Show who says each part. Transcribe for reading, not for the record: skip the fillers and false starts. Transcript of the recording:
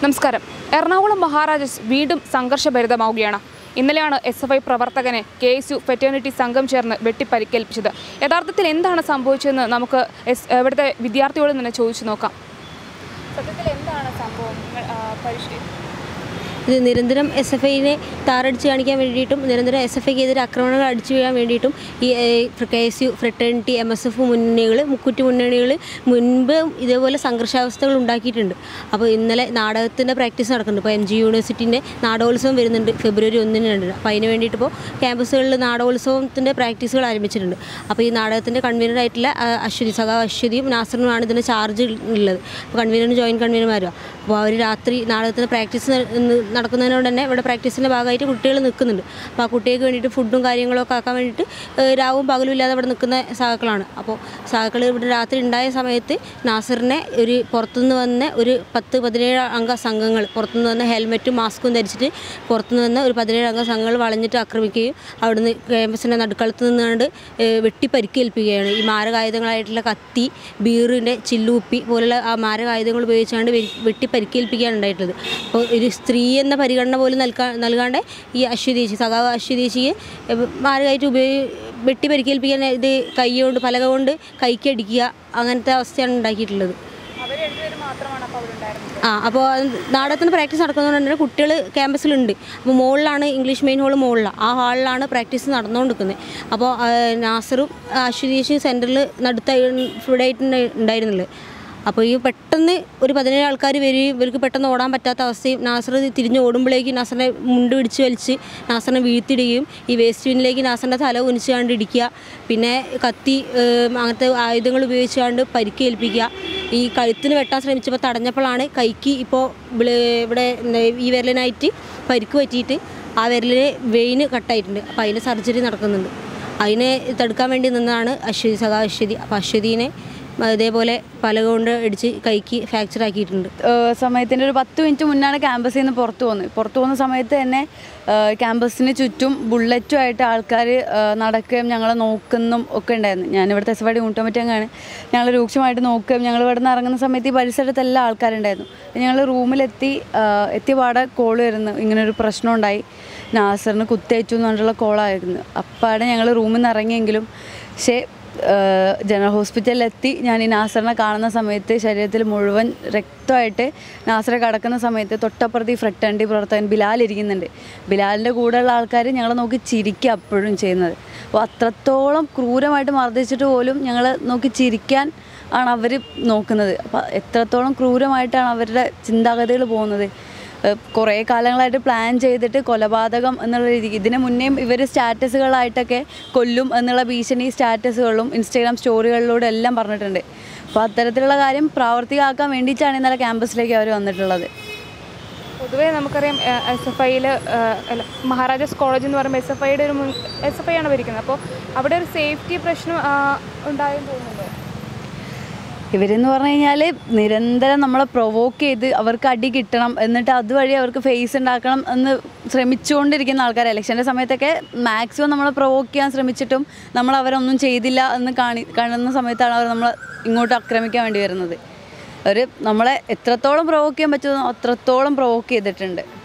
Speaker 1: നമസ്കാരം. എറണാകുളം മഹാരാജാസ് വീണ്ടും സംഘർഷഭരിതമാവുകയാണ്. ഇന്നലെയാണ് SFI പ്രവർത്തകനെ KSU ഫെറ്റേണിറ്റി സംഘം ചേർന്ന് വെട്ടിപ്പരിക്കേൽപ്പിച്ചത്. യഥാർത്ഥത്തിൽ എന്താണ് സംഭവിച്ചതെന്ന് നമുക്ക് ഇവിടുത്തെ വിദ്യാർത്ഥികളോട് തന്നെ ചോദിച്ചു നോക്കാം. സത്യത്തിൽ എന്താണ് സംഭവം?
Speaker 2: ഇത് നിരന്തരം SFIനെ താറടിച്ച് കാണിക്കാൻ വേണ്ടിയിട്ടും നിരന്തരം SFIക്കെതിരെ ആക്രമണങ്ങൾ അടിച്ചു വീഴാൻ വേണ്ടിയിട്ടും ഈ KSU ഫ്രട്ടേണിറ്റി MSF മുന്നണികൾ മുക്കുറ്റി മുന്നണികൾ മുൻപ് ഇതേപോലെ സംഘർഷാവസ്ഥകൾ ഉണ്ടാക്കിയിട്ടുണ്ട്. അപ്പോൾ ഇന്നലെ നാടകത്തിൻ്റെ പ്രാക്ടീസ് നടക്കുന്നുണ്ട്. ഇപ്പോൾ MG യൂണിവേഴ്സിറ്റിൻ്റെ നാടകോത്സവം വരുന്നുണ്ട് ഫെബ്രുവരി 1-ന്. അപ്പോൾ അതിന് വേണ്ടിയിട്ട് ഇപ്പോൾ ക്യാമ്പസുകളിൽ നാടകോത്സവത്തിൻ്റെ പ്രാക്ടീസുകൾ ആരംഭിച്ചിട്ടുണ്ട്. അപ്പോൾ ഈ നാടകത്തിൻ്റെ കൺവീനറായിട്ടുള്ള സഖാവ് അശ്വതിയും നാസറിനുമാണ് ഇതിൻ്റെ ചാർജ് ഉള്ളത്. അപ്പോൾ കൺവീനറും ജോയിൻറ്റ് കൺവീനർമാരും. അപ്പോൾ അവർ രാത്രി നാടകത്തിൻ്റെ പ്രാക്ടീസ് നടക്കുന്നതിനോട് തന്നെ ഇവിടെ പ്രാക്ടീസിൻ്റെ ഭാഗമായിട്ട് കുട്ടികൾ നിൽക്കുന്നുണ്ട്. അപ്പോൾ ആ കുട്ടികൾക്ക് വേണ്ടിയിട്ട് ഫുഡും കാര്യങ്ങളൊക്കെ ആക്കാൻ വേണ്ടിയിട്ട് രാവും പകലും ഇല്ലാതെ ഇവിടെ നിൽക്കുന്ന സഹാക്കളാണ്. അപ്പോൾ സഹാക്കൾ ഇവിടെ രാത്രി ഉണ്ടായ സമയത്ത് നാസറിനെ പുറത്തുനിന്ന് വന്ന ഒരു 10-17 അംഗ സംഘങ്ങൾ പുറത്തുനിന്ന് വന്ന ഹെൽമെറ്റും മാസ്കും ധരിച്ചിട്ട് പുറത്തുനിന്ന് വന്ന ഒരു 17 അംഗ സംഘങ്ങൾ വളഞ്ഞിട്ട് ആക്രമിക്കുകയും അവിടുന്ന് ക്യാമ്പസിൻ്റെ നടുക്കളത്ത് നിന്നുകൊണ്ട് വെട്ടിപ്പരിക്കേൽപ്പിക്കുകയാണ്. ഈ മാരകായുധങ്ങളായിട്ടുള്ള കത്തി, ബീറിൻ്റെ ചില്ലുകുപ്പി പോലുള്ള ആ മാരകായുധങ്ങൾ ഉപയോഗിച്ചുകൊണ്ട് വെട്ടിപ്പരിക്കേൽപ്പിക്കുകയാണ് ഉണ്ടായിട്ടുള്ളത്. അപ്പോൾ ഒരു സ്ത്രീ എന്ന പരിഗണന പോലും നൽകാണ്ട് ഈ അശ്വതീശി സഖാവ് അശ്വതീശിയെ മാരകമായിട്ട് വെട്ടി പരിക്കേൽപ്പിക്കാൻ ഇത് കൈകൊണ്ട് പലക കൊണ്ട് കൈക്കടിക്കുക അങ്ങനത്തെ അവസ്ഥയാണ് ഉണ്ടാക്കിയിട്ടുള്ളത്. അപ്പോൾ നാടകത്തിന് പ്രാക്ടീസ് നടക്കുന്നതുകൊണ്ട് തന്നെ കുട്ടികൾ ക്യാമ്പസിലുണ്ട്. അപ്പോൾ മുകളിലാണ് ഇംഗ്ലീഷ് മെയിൻ ഹോൾ, മുകളിലാണ് ആ ഹാളിലാണ് പ്രാക്ടീസ് നടന്നുകൊണ്ടിരിക്കുന്നത്. അപ്പോൾ നാസറും അശ്വതീശിയും സെൻറ്ററിൽ ഇവിടെ ഉണ്ടായിരുന്നുള്ളത്. അപ്പോൾ ഈ പെട്ടെന്ന് ഒരു 17 ആൾക്കാർ വരികയും ഇവർക്ക് പെട്ടെന്ന് ഓടാൻ പറ്റാത്ത അവസ്ഥയും നാസർ തിരിഞ്ഞ് ഓടുമ്പോഴേക്കും നാസറിനെ മുണ്ട് പിടിച്ച് വലിച്ച് നാസറിനെ വീഴ്ത്തിടുകയും ഈ വേസ്റ്റ് ബിന്നിലേക്ക് നാസറിൻ്റെ തല കുനിച്ചുകൊണ്ട് ഇടിക്കുക, പിന്നെ കത്തി അങ്ങനത്തെ ആയുധങ്ങൾ ഉപയോഗിച്ചുകൊണ്ട് പരിക്കേൽപ്പിക്കുക. ഈ കഴുത്തിന് വെട്ടാൻ ശ്രമിച്ചപ്പോൾ തടഞ്ഞപ്പോഴാണ് കൈക്ക് ഇപ്പോൾ ഇവിടെ ഈ വിരലിനായിട്ട് പരിക്ക് പറ്റിയിട്ട് ആ വിരലിന് വെയിന് കട്ടായിട്ടുണ്ട്. അപ്പോൾ അതിൻ്റെ സർജറി നടക്കുന്നുണ്ട്. അതിനെ തടുക്കാൻ വേണ്ടി നിന്നതാണ് സഖാവ് അശ്വതി. അപ്പോൾ അശ്വതിനെ അതേപോലെ പലക കൊണ്ട് അടിച്ച് കൈക്ക് ഫ്രാക്ചർ ആക്കിയിട്ടുണ്ട്.
Speaker 3: സമയത്തിൻ്റെ ഒരു 10 മിനിറ്റ് മുന്നാണ് ക്യാമ്പസിൽ നിന്ന് പുറത്തു പോകുന്ന സമയത്ത് തന്നെ ക്യാമ്പസിന് ചുറ്റും ബുള്ളറ്റുമായിട്ട് ആൾക്കാർ നടക്കുകയും ഞങ്ങളെ നോക്കുന്നതും ഒക്കെ ഉണ്ടായിരുന്നു. ഞാനിവിടുത്തെ SFI യൂണിറ്റ് കമ്മിറ്റി അംഗമാണ്. ഞങ്ങൾ രൂക്ഷമായിട്ട് നോക്കുകയും ഞങ്ങൾ ഇവിടെ നിന്ന് ഇറങ്ങുന്ന സമയത്ത് ഈ പരിസരത്ത് എല്ലാ ആൾക്കാരുണ്ടായിരുന്നു. ഞങ്ങൾ എത്തിയ പാടെ കോൾ വരുന്നു, ഇങ്ങനൊരു പ്രശ്നം ഉണ്ടായി, നാസറിന് കുത്തേറ്റു എന്ന് പറഞ്ഞിട്ടുള്ള കോളായിരുന്നു. അപ്പാടെ ഞങ്ങൾ റൂമിൽ നിന്ന് ഇറങ്ങിയെങ്കിലും പക്ഷേ ജനറൽ ഹോസ്പിറ്റലിലെത്തി ഞാൻ ഈ നാസറിനെ കാണുന്ന സമയത്ത് ശരീരത്തിൽ മുഴുവൻ രക്തമായിട്ട് നാസറെ കിടക്കുന്ന സമയത്ത് തൊട്ടപ്പുറത്ത് ഈ ഫ്രട്ടേണിറ്റി പ്രവർത്തകൻ ബിലാൽ ഇരിക്കുന്നുണ്ട്. ബിലാലിൻ്റെ കൂടെയുള്ള ആൾക്കാർ ഞങ്ങളെ നോക്കി ചിരിക്കുക അപ്പോഴും ചെയ്യുന്നത്. അപ്പോൾ അത്രത്തോളം ക്രൂരമായിട്ട് മർദ്ദിച്ചിട്ട് പോലും ഞങ്ങൾ നോക്കി ചിരിക്കാൻ ആണ് അവർ നോക്കുന്നത്. അപ്പോൾ എത്രത്തോളം ക്രൂരമായിട്ടാണ് അവരുടെ ചിന്താഗതികൾ പോകുന്നത്. കുറേ കാലങ്ങളായിട്ട് പ്ലാൻ ചെയ്തിട്ട് കൊലപാതകം എന്നുള്ള രീതിക്ക് ഇതിന് മുന്നേയും ഇവർ സ്റ്റാറ്റസുകളായിട്ടൊക്കെ കൊല്ലും എന്നുള്ള ഭീഷണി സ്റ്റാറ്റസുകളും ഇൻസ്റ്റാഗ്രാം സ്റ്റോറികളിലൂടെ എല്ലാം പറഞ്ഞിട്ടുണ്ട്. അപ്പോൾ അത്തരത്തിലുള്ള കാര്യം പ്രാവർത്തികമാക്കാൻ വേണ്ടിയിട്ടാണ് ഇന്നലെ ക്യാമ്പസിലേക്ക് അവർ വന്നിട്ടുള്ളത്.
Speaker 1: പൊതുവേ നമുക്കറിയാം SFIയിൽ മഹാരാജാസ് കോളേജ് എന്ന് പറയുമ്പോൾ SFIയുടെ SFI ആണ് ഭരിക്കുന്നത്. അപ്പോൾ അവിടെ ഒരു സേഫ്റ്റി പ്രശ്നം ഉണ്ടായെന്ന് തോന്നുന്നുണ്ടോ?
Speaker 3: ഇവരെന്ന് പറഞ്ഞു കഴിഞ്ഞാൽ നിരന്തരം നമ്മളെ പ്രൊവോക്ക് ചെയ്ത് അവർക്ക് അടി കിട്ടണം, എന്നിട്ട് അതുവഴി അവർക്ക് ഫേസ് ഉണ്ടാക്കണം എന്ന് ശ്രമിച്ചുകൊണ്ടിരിക്കുന്ന ആൾക്കാർ. ഇലക്ഷൻ്റെ സമയത്തൊക്കെ മാക്സിമം നമ്മളെ പ്രൊവോക്ക് ചെയ്യാൻ ശ്രമിച്ചിട്ടും നമ്മൾ അവരൊന്നും ചെയ്തില്ല എന്ന് കാണുന്ന സമയത്താണ് അവർ നമ്മളെ ഇങ്ങോട്ട് ആക്രമിക്കാൻ വേണ്ടി വരുന്നത്. നമ്മളെ എത്രത്തോളം പ്രൊവോക്ക് ചെയ്യാൻ പറ്റുമോ അത്രത്തോളം പ്രൊവോക്ക് ചെയ്തിട്ടുണ്ട്.